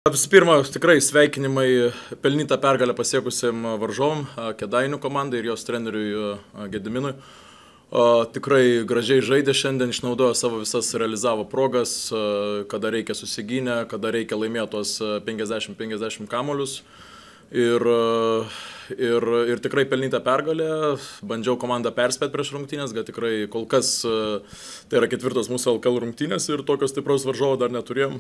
Visų pirma, tikrai sveikinimai pelnytą pergalę pasiekusiam varžovom, Kėdainių komandai ir jos treneriui Gediminui. Tikrai gražiai žaidė šiandien, išnaudojo savo visas, realizavo progas, kada reikia susigynę, kada reikia laimėti tos 50-50 kamuolius. Ir tikrai pelnytą pergalę, bandžiau komandą perspėti prieš rungtynės, kad tikrai kol kas tai yra 4 mūsų LKL rungtynės ir tokios stipraus varžovo dar neturėjom.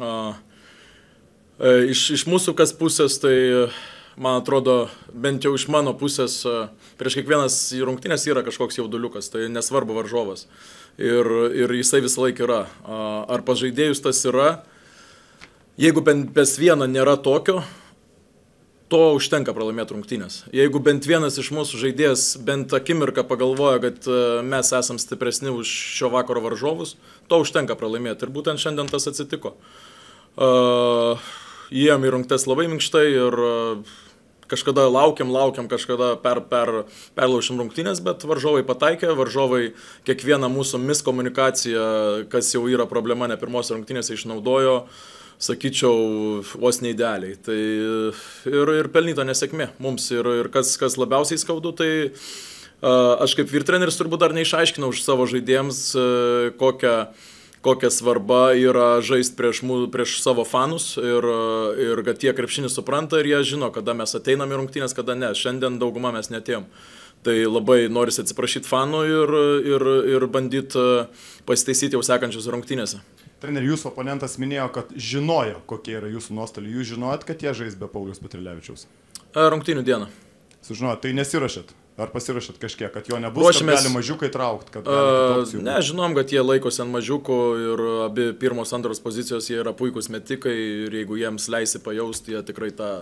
Iš mūsų kas pusės, tai man atrodo, bent jau iš mano pusės, prieš kiekvienas rungtynės yra kažkoks jauduliukas, tai nesvarbu varžovas. Ir jisai visą laiką yra. Ar pažaidėjus tas yra, jeigu bent vieną nėra tokio, to užtenka pralaimėti rungtynės. Jeigu bent vienas iš mūsų žaidėjas bent akimirką pagalvoja, kad mes esam stipresni už šio vakaro varžovus, to užtenka pralaimėti. Ir būtent šiandien tas atsitiko. Įėjom į rungtynes labai minkštai ir kažkada laukiam, kažkada perlaušim rungtynės, bet varžovai pataikė, varžovai kiekvieną mūsų miskomunikaciją, kas jau yra problema ne pirmose rungtynėse, išnaudojo, sakyčiau, vos neidealiai. Tai ir pelnyta nesėkmė mums. Ir kas labiausiai skaudu, tai aš kaip vyrtreneris turbūt dar neišaiškinau už savo žaidėjams, kokia svarba yra žaisti prieš savo fanus ir kad tie krepšinį supranta ir jie žino, kada mes ateinam į rungtynės, kada ne. Šiandien dauguma mes netėjom. Tai labai norisi atsiprašyti fanų ir bandyti pasitaisyti jau sekančius rungtynėse. Treneri, jūsų oponentas minėjo, kad žinojo, kokie yra jūsų nuostoliai. Jūs žinojot, kad jie žais be Pauliaus Petrilevičiaus? Rungtynių dieną. Sužinojot, tai nesirašėt? Ar pasirašėt kažkiek, kad jo nebus, kad gali mažiukai traukt? Ne, žinom, kad jie laikosi ant mažiukų ir abi pirmos, antros pozicijos jie yra puikūs metikai ir jeigu jiems leisi pajausti, jie tikrai tą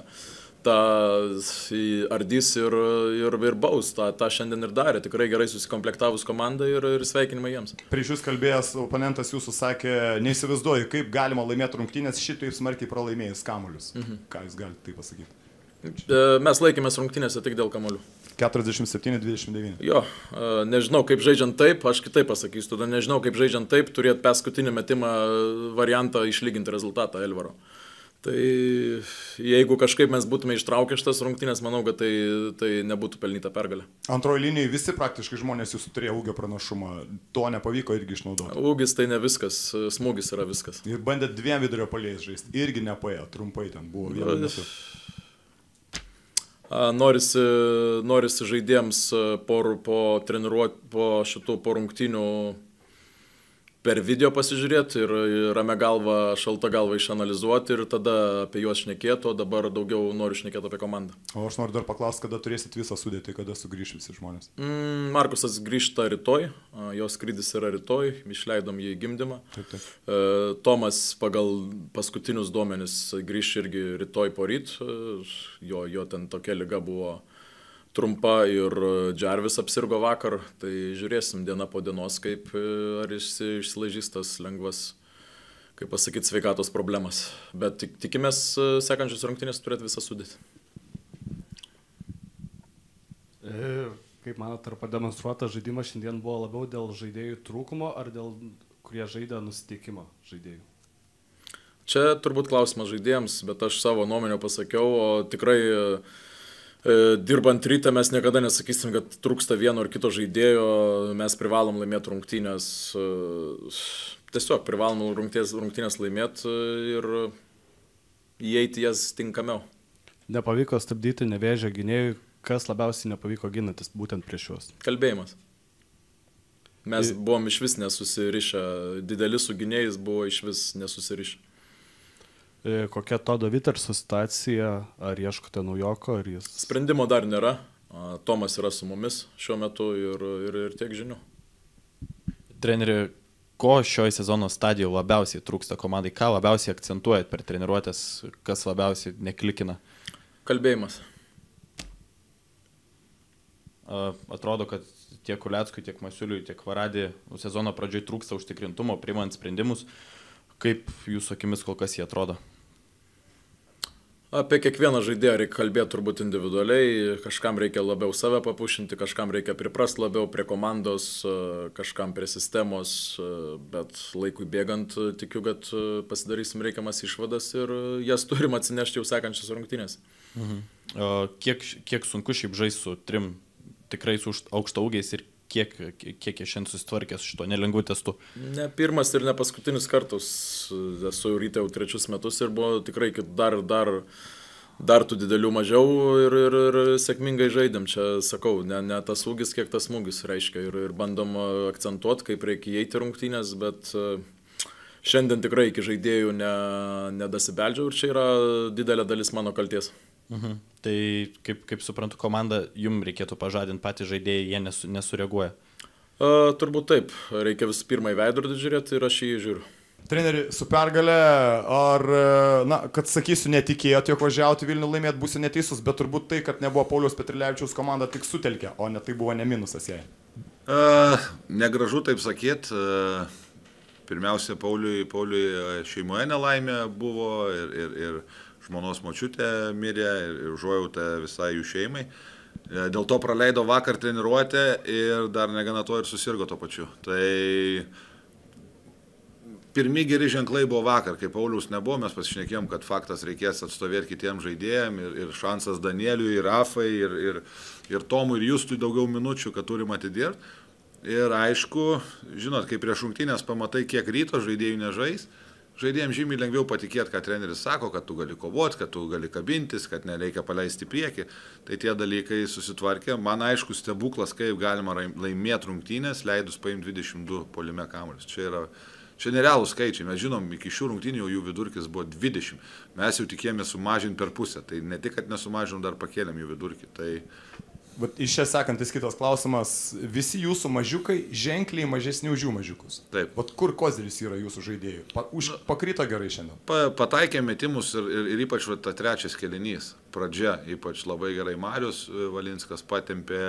ardys ir baus. Ta šiandien ir darė. Tikrai gerai susikomplektavus komandą ir sveikinimai jiems. Prieš jūs kalbėjęs, oponentas jūsų sakė, neįsivaizduoju, kaip galima laimėti rungtynės šitaip smarkiai pralaimėjus kamuolius. Ką jūs galite tai pasakyti? Mes laikėmės rungtynėse tik dėl kamuolių. 47-29. Jo, nežinau kaip žaidžiant taip, aš kitaip pasakysiu, tada nežinau kaip žaidžiant taip, turėti paskutinį metimą variantą išlyginti rezultatą Elvaro. Tai jeigu kažkaip mes būtume ištraukę šitas rungtynės, manau, kad tai nebūtų pelnyta pergalė. Antrojo linijoje visi praktiškai žmonės jūsų turėjo ūgio pranašumą, to nepavyko irgi išnaudoti. Ūgis tai ne viskas, smūgis yra viskas. Ir bandėt 2 vidurio puolėjais žaisti, irgi nepaėjo, trumpai ten buvo vienu metu. Norisi žaidėjams po rungtynių per video pasižiūrėti ir ramia galva, šalta galva išanalizuoti ir tada apie juos šnekėti, o dabar daugiau noriu šnekėti apie komandą. O aš noriu dar paklausti, kada turėsit visą sudėtį, kada sugrįš visi žmonės? Markusas grįžta rytoj, jos skrydis yra rytoj, išleidom jį į gimdymą. Taip. Tomas pagal paskutinius duomenis grįš irgi rytoj poryt, jo ten tokia liga buvo trumpa ir Džarvis apsirgo vakar, tai žiūrėsim diena po dienos, ar išsilaižys tas lengvas, kaip pasakyti, sveikatos problemas. Bet tikimės sekančius rungtynės turėti visą sudėtį. Kaip manot, ar pademonstruotas žaidimas šiandien buvo labiau dėl žaidėjų trūkumo ar dėl kurie žaidė nusiteikimo žaidėjų? Čia turbūt klausimas žaidėjams, bet aš savo nuomonę pasakiau, o tikrai dirbant ryte mes niekada nesakysim, kad trūksta vieno ar kito žaidėjo, mes privalom laimėti rungtynės, tiesiog privalom rungtynės laimėti ir įeiti jas tinkamiau. Nepavyko stabdyti Nevėžio gynėjų, kas labiausiai nepavyko ginantis būtent prieš juos? Kalbėjimas. Mes buvom iš vis nesusirišę, dideli su gynėjais buvo iš vis nesusirišę. Kokia Todo Viterso situacija, ar ieškote naujoko, ar jis? Sprendimo dar nėra, Tomas yra su mumis šiuo metu ir tiek žinių. Treneri, ko šioje sezono stadijoje labiausiai trūksta komandai, ką labiausiai akcentuojat per treniruotės, kas labiausiai neklikina? Kalbėjimas. Atrodo, kad tiek Kuleckui, tiek Masiuliui, tiek Varadį sezono pradžioj trūksta užtikrintumo, priimant sprendimus. Kaip jūsų akimis kol kas jie atrodo? Apie kiekvieną žaidėją reikia kalbėti turbūt individualiai, kažkam reikia labiau save papušinti, kažkam reikia priprasti labiau prie komandos, kažkam prie sistemos, bet laikui bėgant tikiu, kad pasidarysim reikiamas išvadas ir jas turim atsinešti jau sekančias rungtynės. Kiek sunku šiaip žaisti su trim tikrai su aukštaūgiais ir kiek jie šiandien susitvarkė su šito nelengvu testu? Ne pirmas ir ne paskutinis kartus. Esu ryte jau 3 metus ir buvo tikrai dar tų didelių mažiau ir sėkmingai žaidėm. Čia sakau, ne tas ūgis, kiek tas smūgis reiškia. Ir bandom akcentuoti, kaip reikia įeiti rungtynės, bet šiandien tikrai iki žaidėjų nedasibeldžiau ir čia yra didelė dalis mano kalties. Tai kaip suprantu, komanda jums reikėtų pažadinti patys žaidėjai, jie nesureaguoja. Turbūt taip. Reikia visų pirma į veidrodį žiūrėti ir aš jį žiūriu. Treneri, su pergalė, ar, kad sakysiu, netikėjot, jog važiauti Vilnių laimėti, būsi neteisus, bet turbūt tai, kad nebuvo Pauliaus Petrilevičiaus komanda, tik sutelkė, o ne tai buvo ne minusas jai. Negražu taip sakyti. Pirmiausia, Pauliui šeimoje nelaimė buvo ir žmonos močiutė mirė ir užuojautė visai jų šeimai. Dėl to praleido vakar treniruotę ir dar negana to ir susirgo to pačiu. Tai pirmi geri ženklai buvo vakar, kai Pauliaus nebuvo, mes pasišnekėjom, kad faktas reikės atstovėti kitiems žaidėjams ir šansas Danieliui, ir Rafai, ir Tomui, ir Justui daugiau minučių, kad turim atidirbti. Ir aišku, žinot, kai prieš rungtynės pamatai, kiek ryto žaidėjų nežais, žaidėjams žymiai lengviau patikėti, ką treneris sako, kad tu gali kovoti, kad tu gali kabintis, kad nereikia paleisti priekį. Tai tie dalykai susitvarkė. Man aišku stebuklas, kaip galima laimėti rungtynės, leidus paimti 22 puolime kamuolius. Čia nerealūs skaičiai. Mes žinom, iki šių rungtynių jų vidurkis buvo 20. Mes jau tikėjomės sumažinti per pusę. Tai ne tik, kad nesumažinom, dar pakėlėm jų vidurkį. Tai Bet iš čia sekantis kitas klausimas, visi jūsų mažiukai ženkliai mažesni už jų mažiukus. Taip. Vat kur koziris yra jūsų žaidėjų? Pakrito gerai šiandien. Pataikė metimus ir ypač ta trečias kėlinys. Pradžia ypač labai gerai Marius Valinskas patempė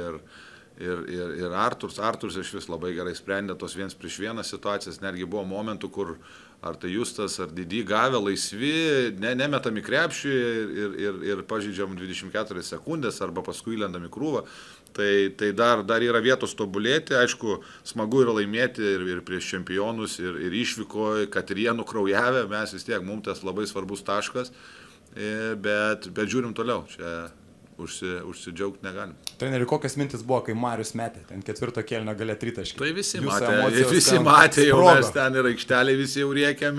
ir Arturs iš vis labai gerai sprendė tos 1-1 situacijas. Netgi buvo momentų, kur ar tai Justas, ar Didi gavę laisvi, nemetami krepšį ir pažeidžiam 24 sekundės arba paskui lendami krūvą. Tai dar yra vietos tobulėti. Aišku, smagu yra laimėti ir prieš čempionus, ir išvykoje, kad ir jie nukraujavę, mes vis tiek, mums tas labai svarbus taškas, bet žiūrim toliau. Čia užsidžiaugti negalim. Treneri, kokias mintis buvo, kai Marius metė, ten 4 kėlinio gale 3 taškai? Tai visi matė, jau mes ten ir aikšteliai visi jau rėkiam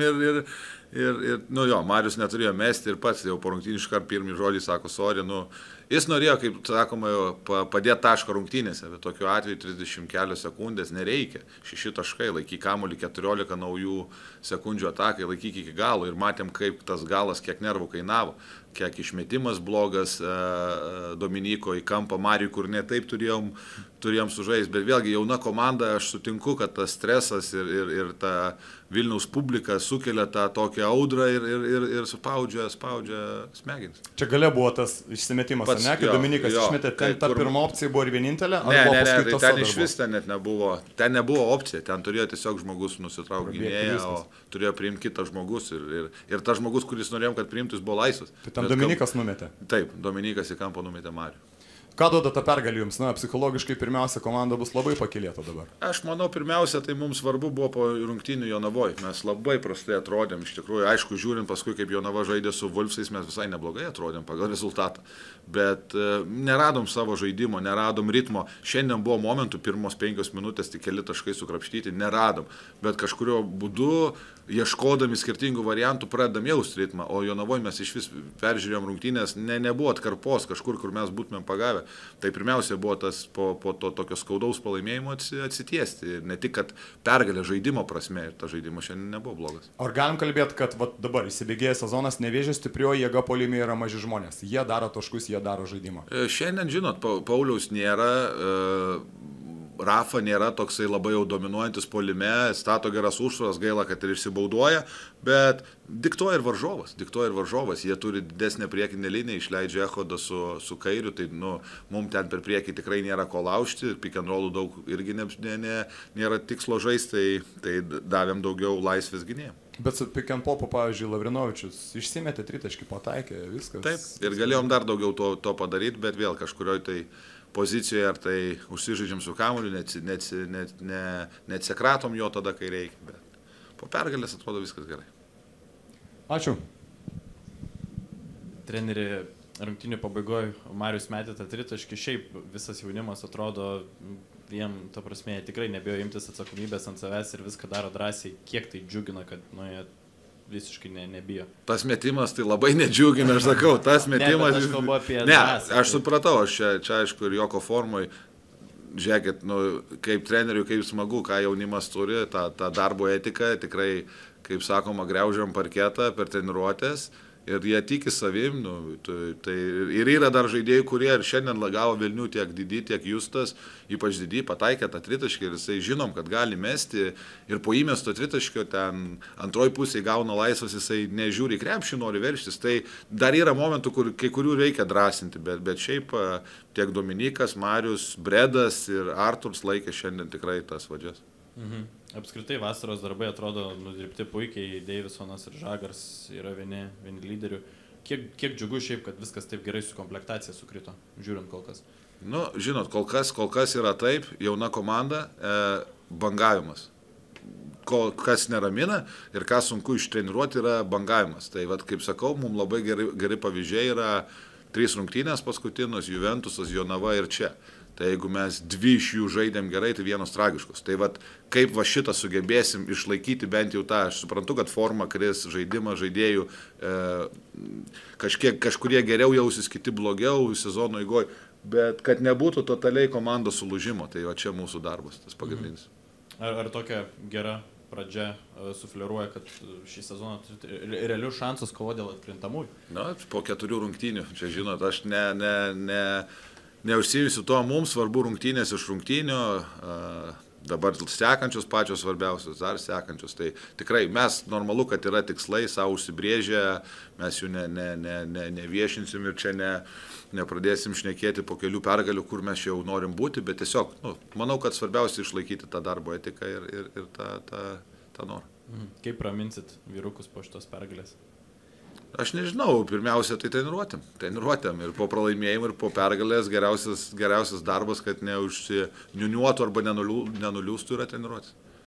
Marius neturėjo mesti ir pats jau po rungtynių iškart pirmį žodį sako, sorry, jis norėjo, kaip sakoma, padėti tašką rungtynėse, bet tokiu atveju 30 kelios sekundės nereikia. 6 taškai, laikyk kamuolį 14 naujų sekundžių atakai, laikyk iki galo ir matėm, kaip tas galas, kiek nervų kainavo, kiek išmetimas blogas Dominiko į kampą Mariui, kur ne taip turėjom sužaisti, bet vėlgi jauna komanda, aš sutinku, kad tas stresas ir ta Vilniaus publika sukelia tą tokią audrą ir spaudžia smegenis. Čia gale buvo tas išsimetimas, ne, kai Dominikas išmetė, ten ta pirma opcija buvo ir vienintelė? Ne, tai ten iš vis ten net nebuvo, ten nebuvo opcija, ten turėjo tiesiog žmogus nusitraukti gynėją, o turėjo priimti kitas žmogus ir tas žmogus, kuris norėjom, kad priimtų, jis buvo laisvas. Tai ten Dominikas numetė? Taip, Dominikas į kampą numetė Marių. Ką duoda tą pergalį jums? Psichologiškai pirmiausia komanda bus labai pakylėta dabar. Aš manau, pirmiausia, tai mums svarbu buvo po rungtynių Jonavoj. Mes labai prastai atrodėm, iš tikrųjų, aišku, žiūrint paskui, kaip Jonava žaidė su Vulfsais, mes visai neblogai atrodėm pagal rezultatą. Bet neradom savo žaidimo, neradom ritmo. Šiandien buvo momentų, pirmos 5 minutės, tik keli taškai sukrapštyti, neradom. Bet kažkurio būdu, ieškodami skirtingų variantų, pradedam jausti ritmą. O Jonavoj mes iš vis peržiūrėjom rungtynės, nebuvo atkarpos kažkur, kur mes būtumėm pagavę. Tai pirmiausia buvo tas po to tokio skaudaus pralaimėjimo atsitiesti. Ir ne tik, kad pergalė žaidimo prasme, ir ta žaidimas šiandien nebuvo blogas. Ar galim kalbėti, kad dabar įsibėgėjęs sezonas, Nevėžio stiprioji jėga puolime yra maži žmonės? Jie daro taškus, jie daro žaidimą. Šiandien, žinot, Pauliaus nėra, Rafa nėra toksai labai jau dominuojantis puolime, stato geras užtvaras, gaila, kad ir išsibauduoja, bet diktuoja ir varžovas. Jie turi didesnę priekinę liniją, išleidžia Echodą su kairiu, tai mums ten per priekį tikrai nėra ko laužti, pick and rollų daug irgi nėra tikslo žaisti, tai davėm daugiau laisvės gynėjams. Bet su pick and popu, pavyzdžiui, Lavrinovičius išsimetė tritaškį, pataikė, viskas. Taip, ir galėjom dar daugiau to padaryti, bet vėl kažkurioje tai pozicijoje, ar tai užsižaidžiam su kamuoliu, neatsikratom jo tada, kai reikia, bet po pergalės atrodo viskas gerai. Ačiū. Treneri, rungtynių pabaigoje Marius metė tą tritaškį, šiaip visas jaunimas atrodo, jiem, ta prasme, tikrai nebijo imtis atsakomybės ant savęs ir viską daro drąsiai, kiek tai džiugina, kad jie visiškai nebijo. Tas metimas tai labai nedžiugina, aš sakau, tas metimas... Ne, aš kalbu apie... Ne, aš supratau, aš čia aišku ir Joko formoj, žiūrėkit, kaip treneriui, kaip smagu, ką jaunimas turi, tą darbo etiką, tikrai, kaip sakoma, griaužiam parketą per treniruotės. Ir jie tiki savim, tai ir yra dar žaidėjai, kurie ir šiandien lagavo Vilnių tiek Didi, tiek Justas, ypač Didi pataikė tą tritaškį ir jisai žinom, kad gali mesti ir po įmesto tritaškio ten antroji pusė gauna laisvas, jisai nežiūri krepšį, nori verštis. Tai dar yra momentų, kur kai kurių reikia drąsinti, bet šiaip tiek Dominikas, Marius, Bredas ir Arturs laikė šiandien tikrai tas vadžias. Mhm. Apskritai vasaros darbai atrodo nudirbti puikiai, Deivisonas ir Žagars yra vieni lyderių. Kiek džiugu šiaip, kad viskas taip gerai su komplektacija sukrito, žiūrint kol kas? Žinot, kol kas yra taip, jauna komanda, bangavimas. Kas neramina ir ką sunku ištreniruoti yra bangavimas. Tai vat, kaip sakau, mums labai geri pavyzdžiai yra 3 rungtynės paskutinos, Juventusas, Jonava ir čia. Tai jeigu mes 2 iš jų žaidėm gerai, tai 1 tragiškos. Tai vat, kaip va šitą sugebėsim išlaikyti bent jau tą, aš suprantu, kad forma kris, žaidimas žaidėjų, kažkurie geriau jausis, kiti blogiau sezono eigoje, bet kad nebūtų totaliai komandos sulūžimo, tai va čia mūsų darbas, tas pagrindinis. Ar tokia gera pradžia sufleruoja, kad šį sezoną realius šansus kovo dėl atkrintamųjų? Po 4 rungtynių, čia žinot, aš neužsiimsiu to, mums svarbu rungtynės iš rungtynių, dabar sekančios pačios svarbiausios, dar sekančios. Tai tikrai mes normalu, kad yra tikslai, savo užsibrėžę, mes jų neviešinsim ir čia nepradėsim šnekėti po kelių pergalių, kur mes jau norim būti, bet tiesiog, manau, kad svarbiausia išlaikyti tą darbo etiką ir tą norą. Kaip raminsit vyrukus po šitos pergalės? Aš nežinau, pirmiausia, tai treniruotėm ir po pralaimėjimų ir po pergalės geriausias darbas, kad neužsiniuniuotų arba nenuliūstų yra treniruotis.